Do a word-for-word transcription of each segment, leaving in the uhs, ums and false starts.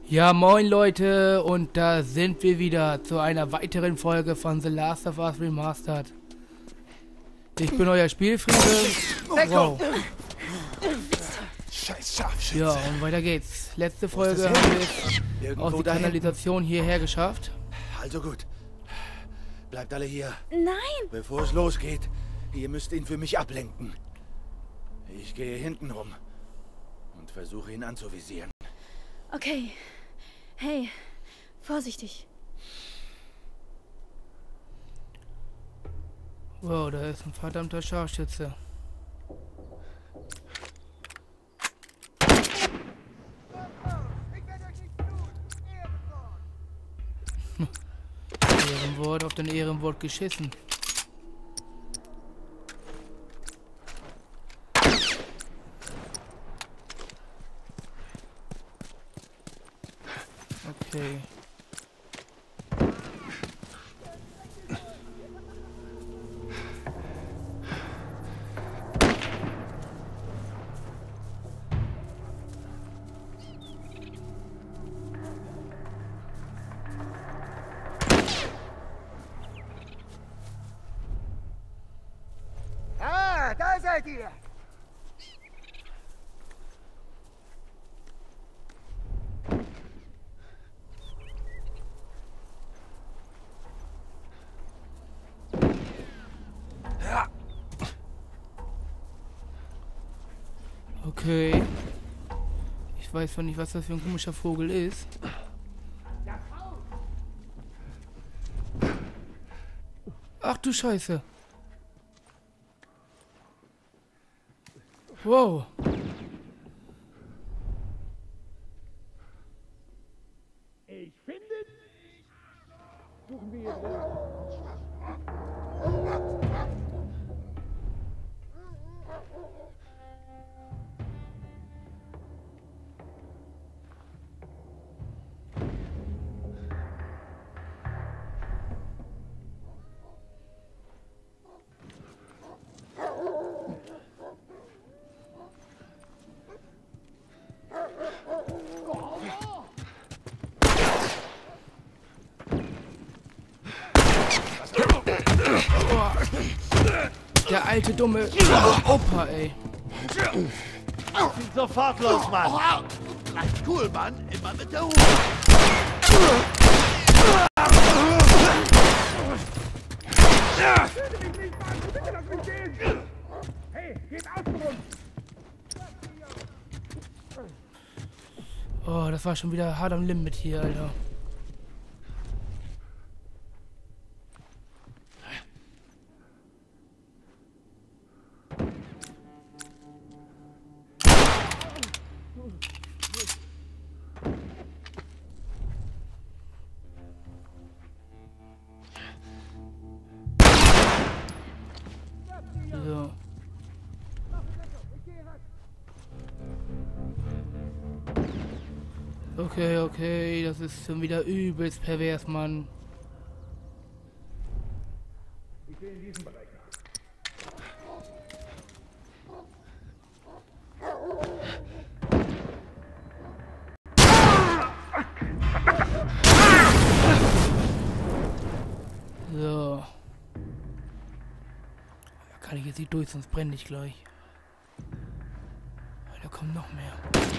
Ja, moin Leute, und da sind wir wieder zu einer weiteren Folge von The Last of Us Remastered. Ich bin euer Spielfriede. Wow. Scheiß Scharfschütze. Ja, und weiter geht's. Letzte Folge haben wir es aus der Kanalisation hierher geschafft. Also gut. Bleibt alle hier. Nein! Bevor es losgeht, ihr müsst ihn für mich ablenken. Ich gehe hinten rum und versuche ihn anzuvisieren. Okay. Hey, vorsichtig. Wow, da ist ein verdammter Scharfschütze. Ehrenwort auf den Ehrenwort geschissen. Okay. Ah, da seid ihr! Okay. Ich weiß zwar nicht, was das für ein komischer Vogel ist. Ach du Scheiße. Wow. Ich finde... Suchen wir hier drin. Der alte dumme Opa, ey. Sofort los, Mann! Bleibt cool, Mann! Immer mit der Ruhe! Hey, geht aus! Oh, das war schon wieder hart am Limit hier, Alter. So. Okay, okay, das ist schon wieder übelst pervers, Mann. Ich will in diesem Bereich. So. Da kann ich jetzt nicht durch, sonst brenne ich gleich. Da kommt noch mehr.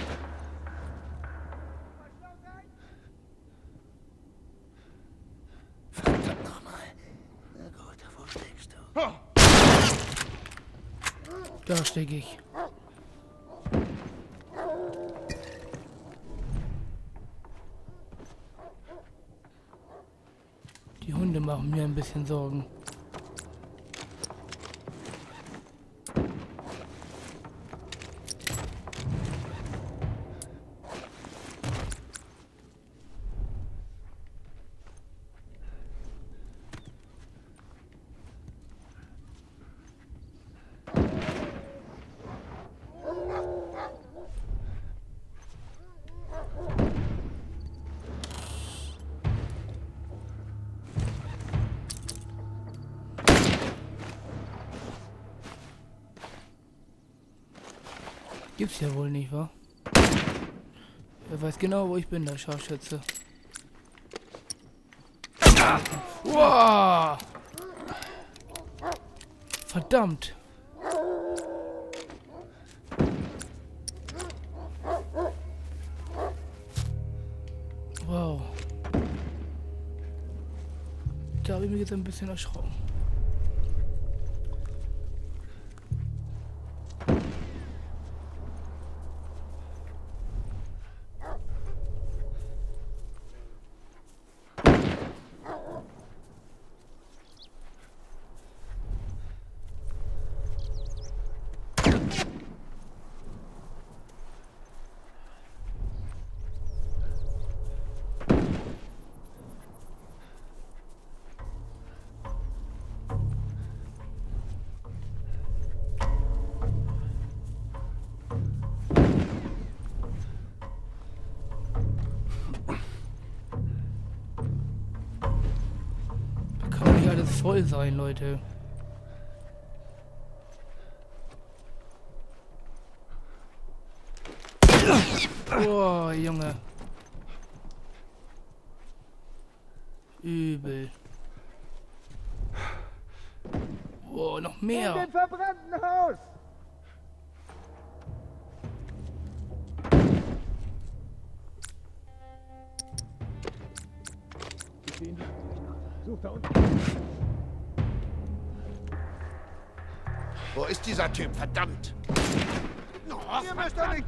Verdammt nochmal. Na gut, wo steckst du? Da stecke ich. Die Hunde machen mir ein bisschen Sorgen. Gibt's ja wohl nicht, wa? Er weiß genau, wo ich bin, der Scharfschütze. Wow! Verdammt! Wow. Da habe ich mich jetzt ein bisschen erschrocken. Alles voll sein, Leute. Oh, Junge. Übel. Oh, noch mehr. In den verbrannten Haus! Sucht da unten. Wo ist dieser Typ? Verdammt! Oh, Ihr müsst doch nicht...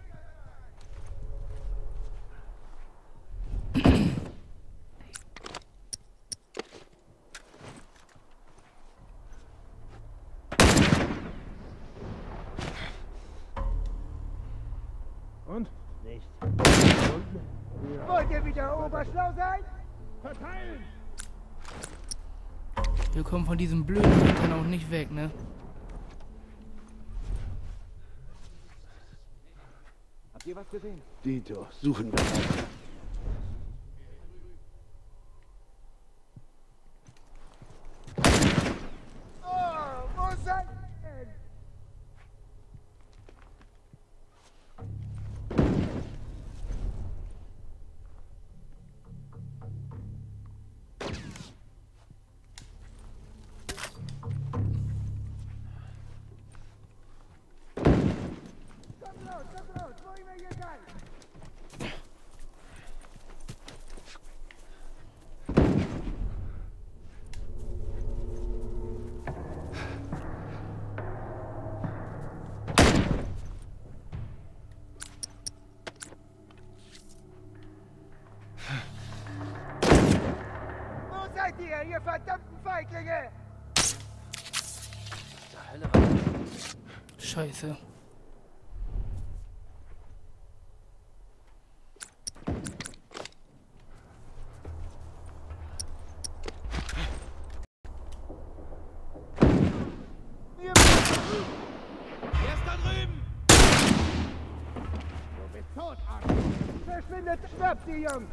Und? Nicht. Wollt ihr wieder oberschlau sein? Verteilen! Wir kommen von diesem blöden Hintern auch nicht weg, ne? Habt ihr was gesehen? Dito, suchen wir weiter. Oh, wo seid ihr denn? Kommt raus, kommt raus, wo immer ihr seid! Wo seid ihr, ihr verdammten Feiglinge? Scheiße. Ihr Er ist da drüben! Du bist tot, Arsch! Verschwindet, schnappt sie, Jungs!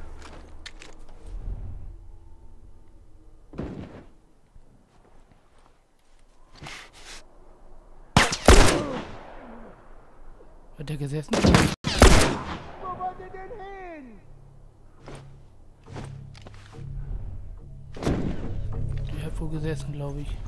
Hat der gesessen? Wo wollt ihr denn hin? Der hat wohl gesessen, glaube ich.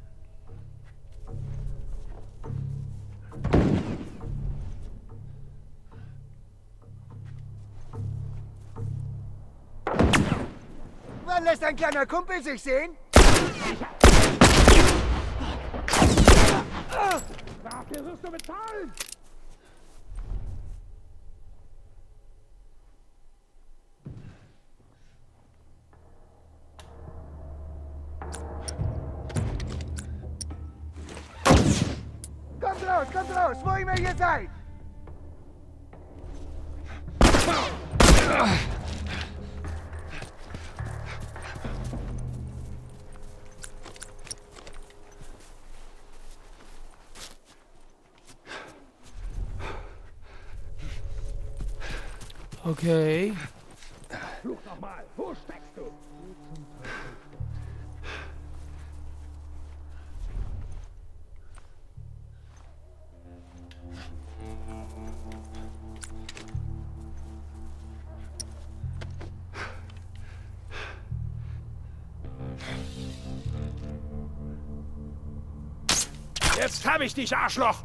Wann lässt ein kleiner Kumpel sich sehen? Dafür wirst du bezahlen! Kommt raus, kommt raus, wo immer ihr seid! Okay. Fluch nochmal, wo steckst du? Jetzt hab ich dich, Arschloch!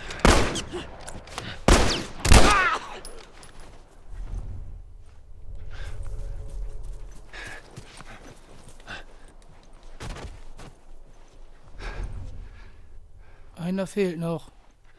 Einer fehlt noch.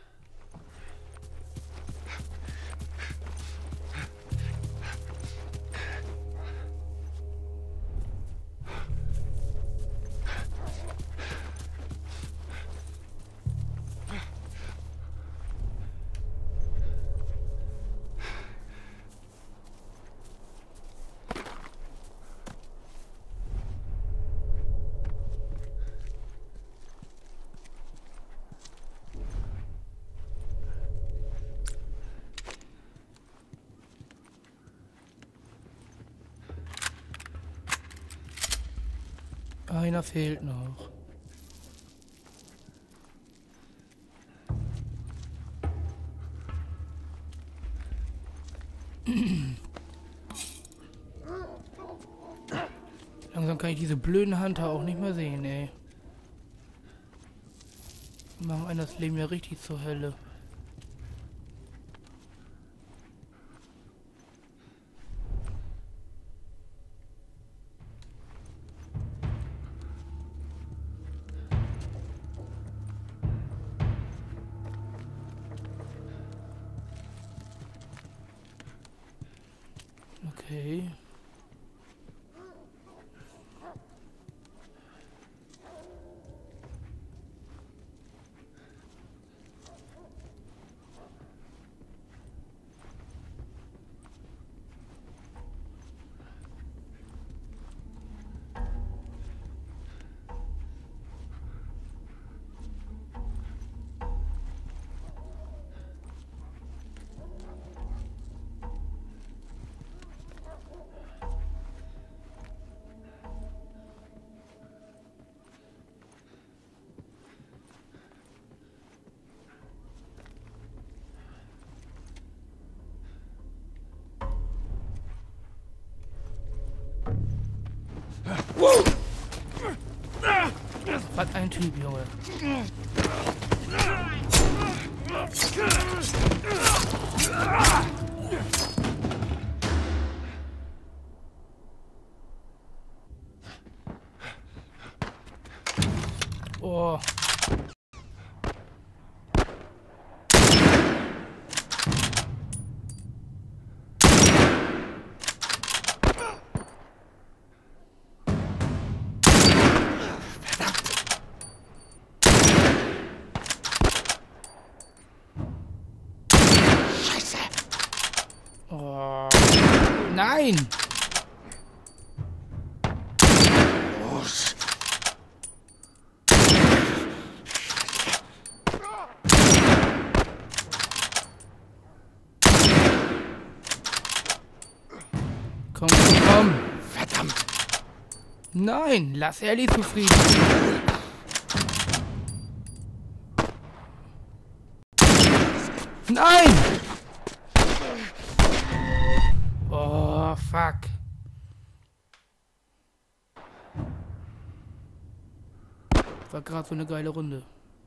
Einer fehlt noch. Langsam kann ich diese blöden Hunter auch nicht mehr sehen, ey. Die machen einem das Leben ja richtig zur Hölle. Okay. Was ein Typ, Junge. Oh. Oh. Nein! Los! Komm, komm, komm! Verdammt! Nein! Lass Ellie zufrieden! Nein! Oh, fuck. War gerade so eine geile Runde.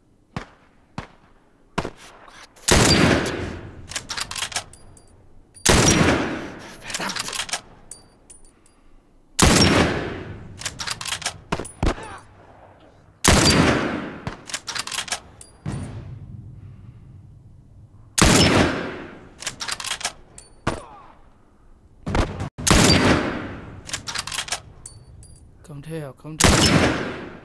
Kommt her, kommt her.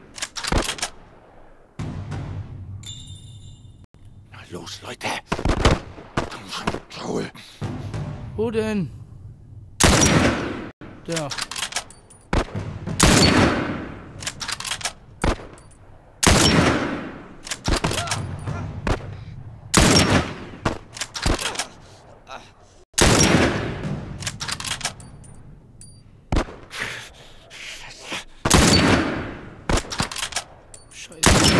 Na los, Leute! Komm schon, Joel! Wo denn? Da. Scheiße.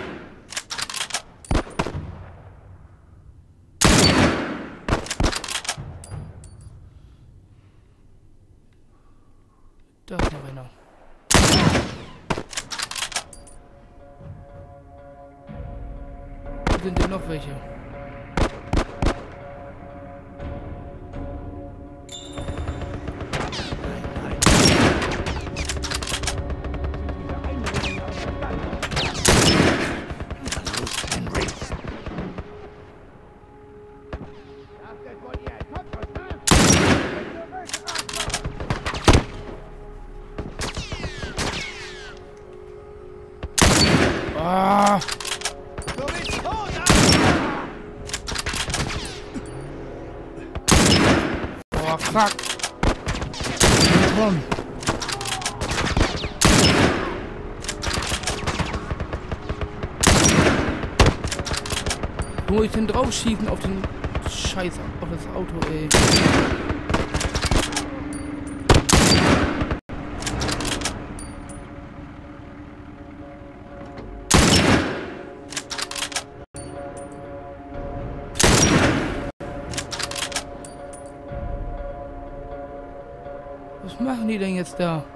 Da ist noch einer. sind ja noch welche. Ah! Oh, fuck! Komm! Wo muss ich denn drauf schießen auf den Scheiß, auf das Auto, ey? Was machen die denn jetzt da?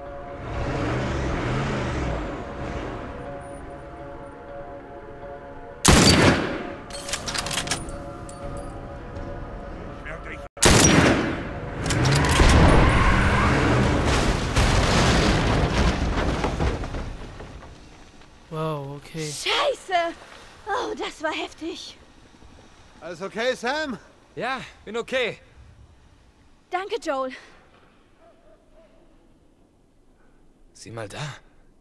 Wow, okay. Scheiße! Oh, das war heftig. Alles okay, Sam? Ja, bin okay. Danke, Joel. Sieh mal da.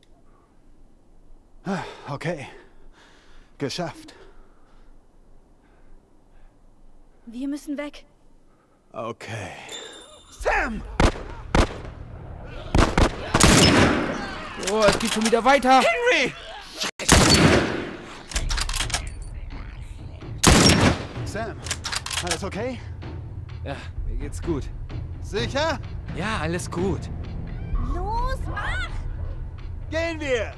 Ah, okay. Geschafft. Wir müssen weg. Okay. Sam! Oh, es geht schon wieder weiter. Henry! Sam, alles okay? Ja, mir geht's gut. Sicher? Ja, alles gut. Los, mach! Gehen wir!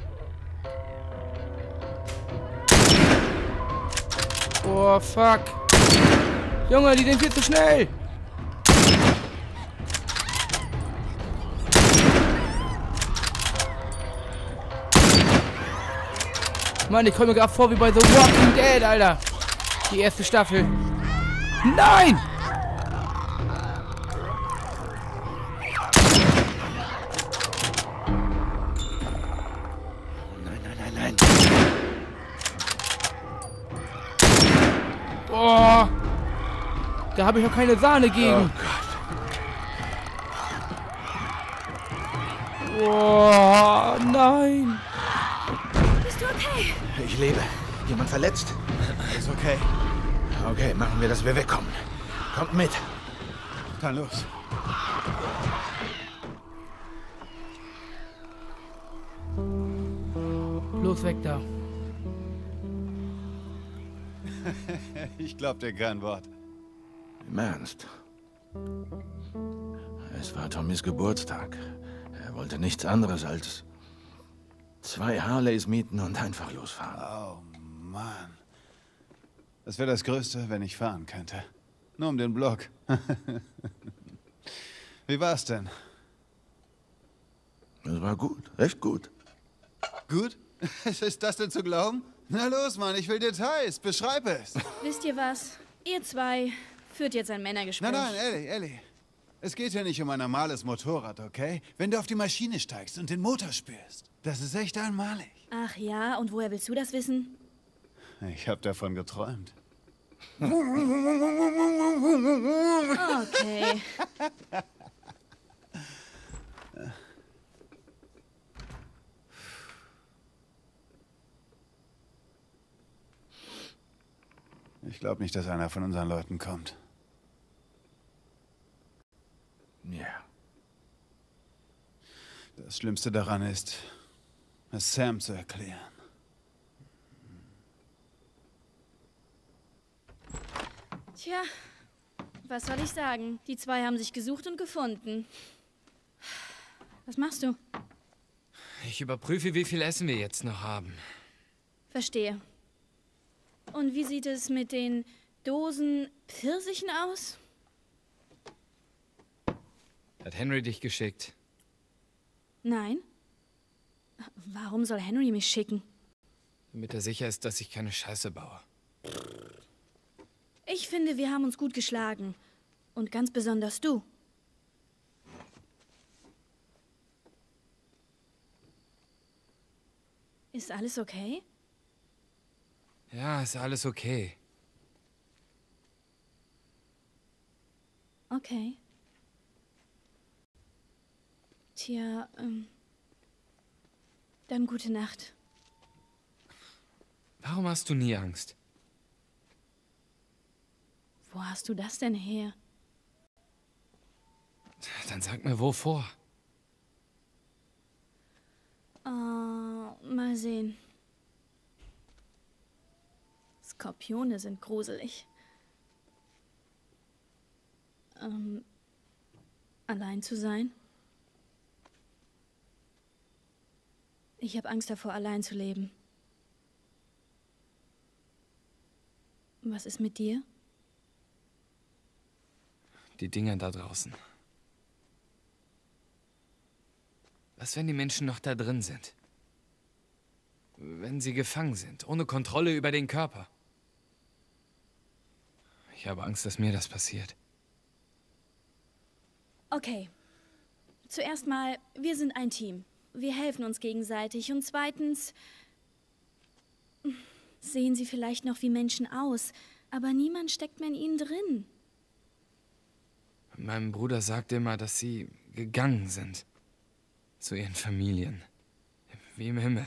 Oh, fuck. Junge, die sind viel zu schnell. Mann, ich komme mir gerade vor wie bei The Walking Dead, Alter. Die erste Staffel. Nein! Nein, nein, nein, nein. Oh, da habe ich noch keine Sahne gegen. Oh, nein. Bist du okay? Ich lebe. Jemand verletzt? Alles okay. Okay, machen wir, dass wir wegkommen. Kommt mit. Dann los. Los, weg da. Ich glaub dir kein Wort. Im Ernst. Es war Tommys Geburtstag. Er wollte nichts anderes als zwei Harleys mieten und einfach losfahren. Oh, Mann. Das wäre das Größte, wenn ich fahren könnte. Nur um den Block. Wie war's denn? Es war gut, echt gut. Gut? Ist das denn zu glauben? Na los, Mann, ich will Details. Beschreib es. Wisst ihr was? Ihr zwei führt jetzt ein Männergespräch. Nein, nein, Ellie, Ellie. Es geht hier nicht um ein normales Motorrad, okay? Wenn du auf die Maschine steigst und den Motor spürst, das ist echt einmalig. Ach ja, und woher willst du das wissen? Ich habe davon geträumt. Okay. Ich glaube nicht, dass einer von unseren Leuten kommt. Ja. Das Schlimmste daran ist, es Sam zu erklären. Tja, was soll ich sagen? Die zwei haben sich gesucht und gefunden. Was machst du? Ich überprüfe, wie viel Essen wir jetzt noch haben. Verstehe. Und wie sieht es mit den Dosen Pfirsichen aus? Hat Henry dich geschickt? Nein. Warum soll Henry mich schicken? Damit er sicher ist, dass ich keine Scheiße baue. Ich finde, wir haben uns gut geschlagen. Und ganz besonders du. Ist alles okay? Ja, ist alles okay. Okay. Tja, ähm... dann gute Nacht. Warum hast du nie Angst? Wo hast du das denn her? Dann sag mir, wovor? Oh, mal sehen. Skorpione sind gruselig. Ähm, allein zu sein? Ich habe Angst davor, allein zu leben. Was ist mit dir? Die Dinger da draußen. Was, wenn die Menschen noch da drin sind? Wenn sie gefangen sind, ohne Kontrolle über den Körper? Ich habe Angst, dass mir das passiert. Okay. Zuerst mal, wir sind ein Team. Wir helfen uns gegenseitig. Und zweitens, sehen sie vielleicht noch wie Menschen aus, aber niemand steckt mehr in ihnen drin. Mein Bruder sagt immer, dass sie gegangen sind. Zu ihren Familien. Wie im Himmel.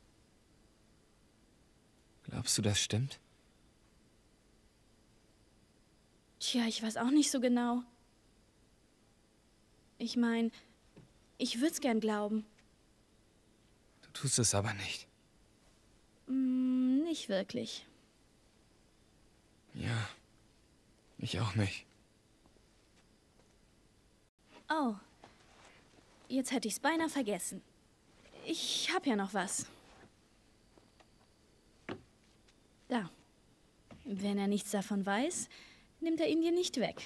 Glaubst du, das stimmt? Tja, ich weiß auch nicht so genau. Ich meine, ich würde es gern glauben. Du tust es aber nicht. Mm, nicht wirklich. Ja, ich auch nicht. Oh, jetzt hätte ich's beinahe vergessen. Ich hab ja noch was. Da. Wenn er nichts davon weiß, nimmt er ihn dir nicht weg.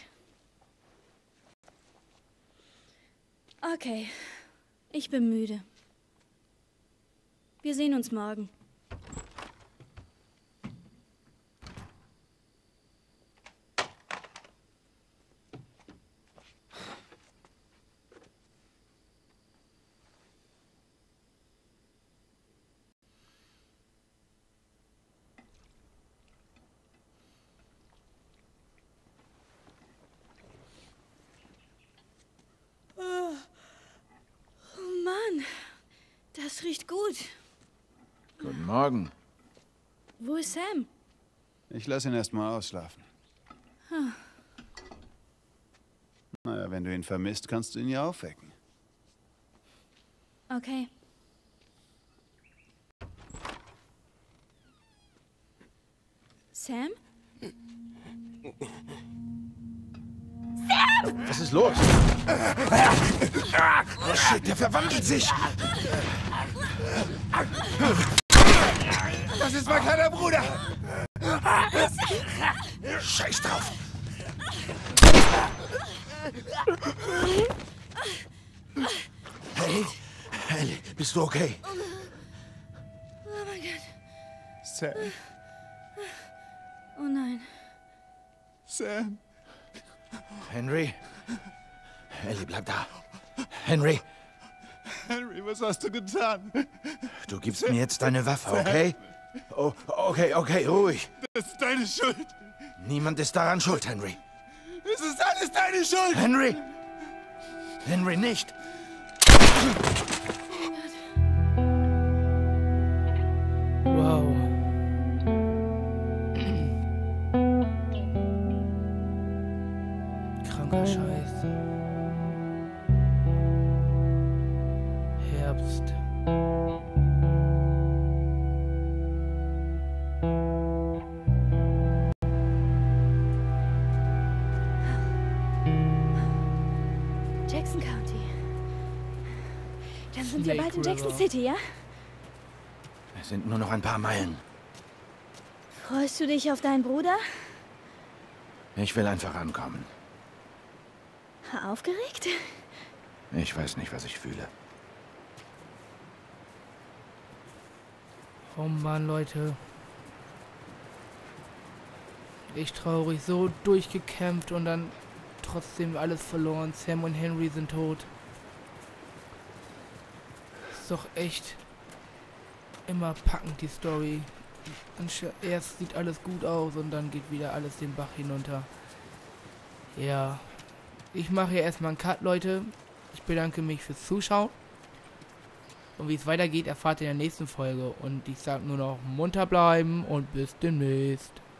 Okay, ich bin müde. Wir sehen uns morgen. Das riecht gut. Guten Morgen. Wo ist Sam? Ich lasse ihn erst mal ausschlafen. Hm. Naja, wenn du ihn vermisst, kannst du ihn ja aufwecken. Okay. Sam? Was ist los? Oh shit, der verwandelt sich! Das ist mein kleiner Bruder! Scheiß drauf! Hey, Ellie, bist du okay? Oh mein Gott. Sam, Oh nein. Sam. Henry? Ellie, bleib da. Henry, Henry, was hast du getan? du gibst mir jetzt deine Waffe, okay? Oh, okay, okay, ruhig. Das ist deine Schuld. Niemand ist daran schuld, Henry. Es ist alles deine Schuld. Henry! Henry, nicht! Wow. Kranker Scheiß. Herbst. Jackson County. Dann sind wir Snake bald in Jackson River. City, ja? Es sind nur noch ein paar Meilen. Freust du dich auf deinen Bruder? Ich will einfach ankommen. Aufgeregt? Ich weiß nicht, was ich fühle. Oh Mann, Leute. echt traurig. So durchgekämpft und dann trotzdem alles verloren. Sam und Henry sind tot. Ist doch echt immer packend, die Story. Erst sieht alles gut aus und dann geht wieder alles den Bach hinunter. Ja. Ich mache hier erstmal einen Cut, Leute. Ich bedanke mich fürs Zuschauen. Und wie es weitergeht, erfahrt ihr in der nächsten Folge. Und ich sage nur noch munter bleiben und bis demnächst.